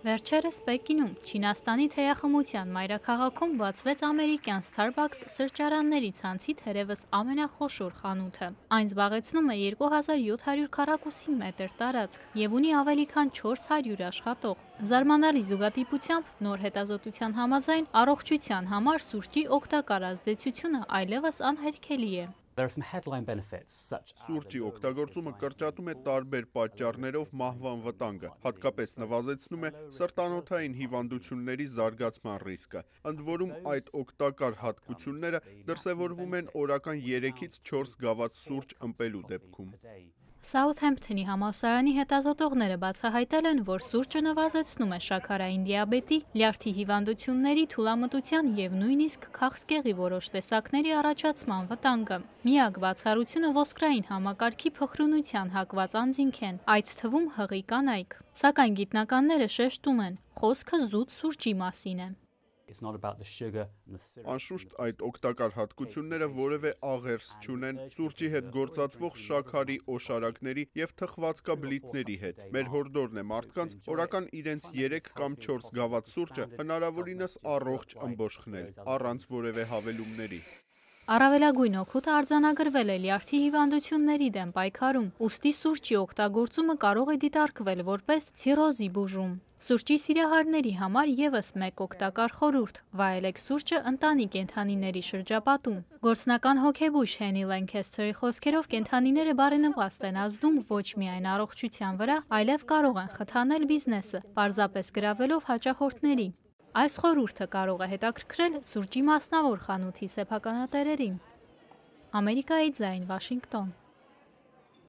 Վերջերս Պեկինում, Չինաստանի թեյախմության մայրաքաղաքում բացվեց ամերիկյան Starbucks սրճարանների ցանցի թերևս ամենախոշոր խանութը։ Այն զբաղեցնում է 2700 քառակուսի մետր տարածք և ունի ավելի քան 400 աշխատող։ Զարմանալի զուգադիպությամբ նոր հետազոտության համաձայն առողջության համար սուրճի օգտակար ազդեցությունը այլևս անհերքելի է։ Սուրճի օգտագործումը կրճատում է տարբեր պատճառներով մահվան վտանգը, հատկապես նվազեցնում է սրտանոթային հիվանդությունների զարգացման ռիսկը։ Ընդ որում այդ օգտակար հատկությունները դրսևորվում են օրական 3-ից 4 գավաթ սուրճ ըմպելու դեպքում։ Սաութհեմփթոնի համալսարանի հետազոտողները բացահայտել են, որ սուրճը նվազեցնում է շաքարային դիաբետի, լյարդի հիվանդությունների, թուլամտության և նույնիսկ քաղցկեղի որոշ տեսակների առաջացման վտանգը։ Միակ բացառությունը ոսկրային համակարգի փխրունության հակված անձինք են, այդ թվում հղի կանայք։ Սակայն գիտնականները շեշտում են, խոսքը զուտ սուրճի մասին է։ Անշուշտ այդ օգտակար հատկությունները որևէ աղերս չունեն սուրճի հետ գործածվող շաքարի օշարակների և թխվածքաբլիթների հետ։ Մեր հորդորն է մարդկանց օրական իրենց 3 կամ 4 գավաթ սուրճը հնարավորինս առողջ ըմբոշխ խմել, առանց որևէ հավելումների։ Առավելագույն օգուտը արձանագրվել է լյարդի հիվանդությունների դեմ պայքարում, ուստի սուրճի օգտագործումը կարող է դիտարկվել որպես ցիրոզի բուժում։ Սուրճի սիրահարների համար ևս մեկ օգտակար խորհուրդ՝ վայելեք սուրճը ընտանի կենդանիների շրջապատում։ Գործնական հոգեբույժ Հենի Լենքեսթերի խոսքերով կենդանիները բարենպաստ են ազդում ոչ միայն առողջության վրա, այլև կարող են խթանել բիզնեսը, պարզապես գրավելով հաճախորդների։ Այս խորհուրդը կարող է հետաքրքրել սուրճի մասնավոր խանութի սեփականատերերին։ Ամերիկայի ձայն, Վաշինգտոն։